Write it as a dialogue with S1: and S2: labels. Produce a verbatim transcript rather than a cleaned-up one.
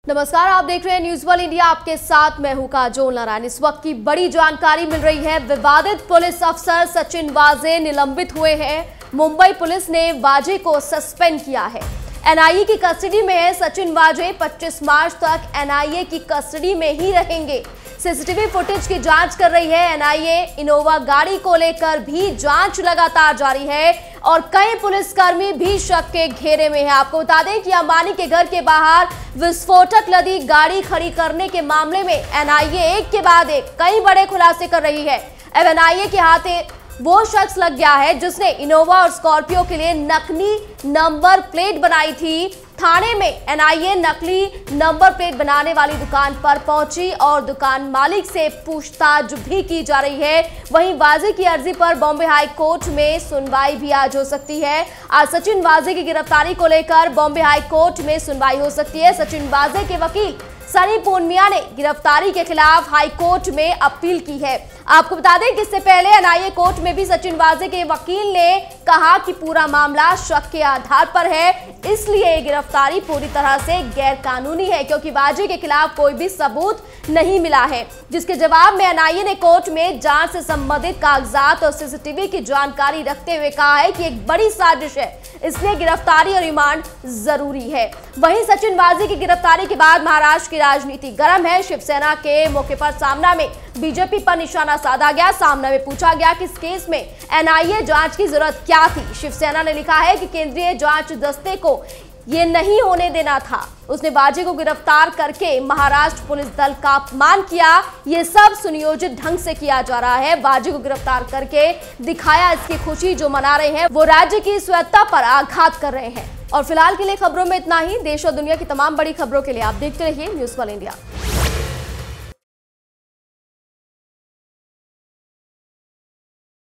S1: नमस्कार, आप देख रहे हैं न्यूज वर्ल्ड इंडिया। आपके साथ मैं हूं काजोल नारायण। इस वक्त की बड़ी जानकारी मिल रही है। विवादित पुलिस अफसर सचिन वाजे निलंबित हुए हैं। मुंबई पुलिस ने वाजे को सस्पेंड किया है। एनआईए की कस्टडी में है सचिन वाजे। पच्चीस मार्च तक एनआईए की कस्टडी में ही रहेंगे। सीसीटीवी फुटेज की जांच कर रही है एनआईए। इनोवा गाड़ी को लेकर भी जांच लगातार जारी है और कई पुलिसकर्मी भी शक के घेरे में हैं। आपको बता दें कि अंबानी के घर के बाहर विस्फोटक लदी गाड़ी खड़ी करने के मामले में एनआईए एक के बाद एक कई बड़े खुलासे कर रही है। अब एनआईए के हाथे वो शख्स लग गया है जिसने इनोवा और स्कॉर्पियो के लिए नकली नंबर प्लेट बनाई थी। थाने में एनआईए नकली नंबर प्लेट बनाने वाली दुकान पर पहुंची और दुकान मालिक से पूछताछ भी की जा रही है। वहीं वाजे की अर्जी पर बॉम्बे हाई कोर्ट में सुनवाई भी आज हो सकती है। आज सचिन वाजे की गिरफ्तारी को लेकर बॉम्बे हाई कोर्ट में सुनवाई हो सकती है। सचिन वाजे के वकील सनी पूनिया ने गिरफ्तारी के खिलाफ हाई कोर्ट में अपील की है। आपको बता दें कि इससे पहले एनआईए कोर्ट में भी सचिन वाजे के वकील ने कहा कि पूरा मामला शक के आधार पर है, इसलिए गिरफ्तारी पूरी तरह से गैर कानूनी है क्योंकि वाजे के खिलाफ कोई भी सबूत नहीं मिला है। जिसके जवाब में एनआईए ने कोर्ट में जांच से संबंधित कागजात और सीसीटीवी की जानकारी रखते हुए कहा है कि एक बड़ी साजिश है, इसलिए गिरफ्तारी और रिमांड जरूरी है। वहीं सचिन वाजे की गिरफ्तारी के बाद महाराष्ट्र की राजनीति गर्म है। शिवसेना के मौके पर सामना में बीजेपी पर निशाना साधा गया। सामना में पूछा गया कि इस केस में एनआईए जांच की जरूरत क्या थी। शिवसेना ने लिखा है कि केंद्रीय जांच दस्ते को ये नहीं होने देना था। उसने वाजे को गिरफ्तार करके महाराष्ट्र पुलिस दल का अपमान किया। ये सब सुनियोजित ढंग से किया जा रहा है। वाजे को गिरफ्तार करके दिखाया इसकी खुशी जो मना रहे हैं वो राज्य की स्वायत्तता पर आघात कर रहे हैं। और फिलहाल के लिए खबरों में इतना ही। देश और दुनिया की तमाम बड़ी खबरों के लिए आप देखते रहिए न्यूज वर्ल्ड इंडिया।